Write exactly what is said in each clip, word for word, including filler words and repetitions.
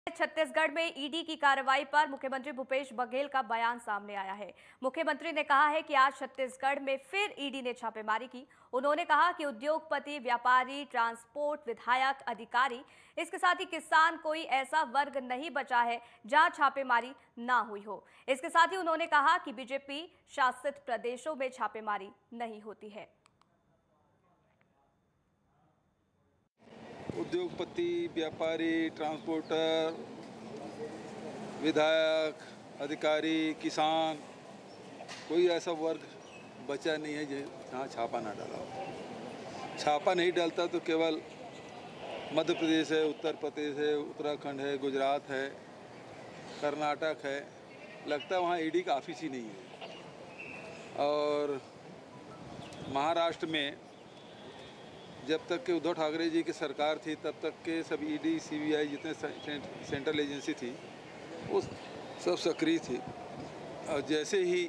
छत्तीसगढ़ में ईडी की कार्रवाई पर मुख्यमंत्री भूपेश बघेल का बयान सामने आया है। मुख्यमंत्री ने कहा है कि आज छत्तीसगढ़ में फिर ईडी ने छापेमारी की। उन्होंने कहा कि उद्योगपति, व्यापारी, ट्रांसपोर्ट, विधायक, अधिकारी, इसके साथ ही किसान, कोई ऐसा वर्ग नहीं बचा है जहां छापेमारी ना हुई हो। इसके साथ ही उन्होंने कहा कि बीजेपी शासित प्रदेशों में छापेमारी नहीं होती है। उद्योगपति, व्यापारी, ट्रांसपोर्टर, विधायक, अधिकारी, किसान, कोई ऐसा वर्ग बचा नहीं है जहाँ छापा ना डाला हो। छापा नहीं डालता तो केवल मध्य प्रदेश है, उत्तर प्रदेश है, उत्तराखंड है, गुजरात है, कर्नाटक है। लगता है वहाँ ईडी का ऑफिस ही नहीं है। और महाराष्ट्र में जब तक के उद्धव ठाकरे जी की सरकार थी तब तक के सब ईडी, सीबीआई जितने सेंट्रल एजेंसी थी वो सब सक्रिय थी। और जैसे ही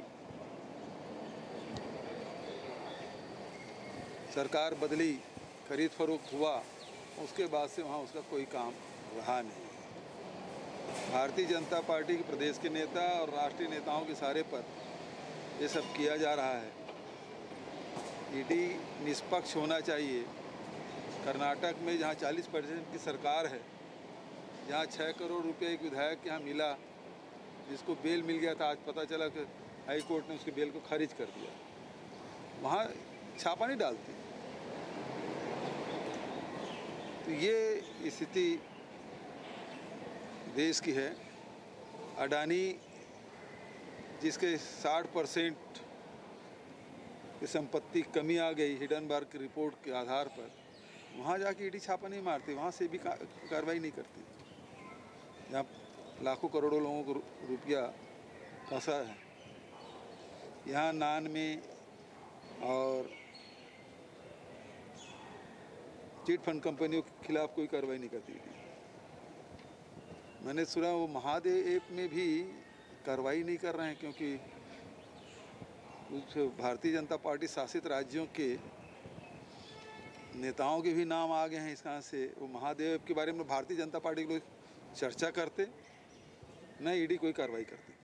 सरकार बदली, खरीद फरोख्त हुआ, उसके बाद से वहाँ उसका कोई काम रहा नहीं। भारतीय जनता पार्टी के प्रदेश के नेता और राष्ट्रीय नेताओं के सहारे पर ये सब किया जा रहा है। ईडी निष्पक्ष होना चाहिए। कर्नाटक में जहाँ चालीस परसेंट की सरकार है, जहाँ छः करोड़ रुपए एक विधायक के यहाँ मिला, जिसको बेल मिल गया था, आज पता चला कि हाई कोर्ट ने उसके बेल को खारिज कर दिया। वहाँ छापा नहीं डालती। तो ये स्थिति देश की है। अडानी जिसके साठ परसेंट की संपत्ति कमी आ गई हिडनबर्ग की रिपोर्ट के आधार पर, वहाँ जाके ईडी छापा नहीं मारती, वहाँ से भी कार्रवाई नहीं करती। यहाँ लाखों करोड़ों लोगों को रुपया फंसा है। यहाँ नान में और चिट फंड कंपनियों के खिलाफ कोई कार्रवाई नहीं करती। मैंने सुना वो महादेव ऐप में भी कार्रवाई नहीं कर रहे हैं, क्योंकि कुछ भारतीय जनता पार्टी शासित राज्यों के नेताओं के भी नाम आ गए हैं इस कारण से। वो महादेव ऐप के बारे में भारतीय जनता पार्टी के लोग चर्चा करते, न ईडी कोई कार्रवाई करती।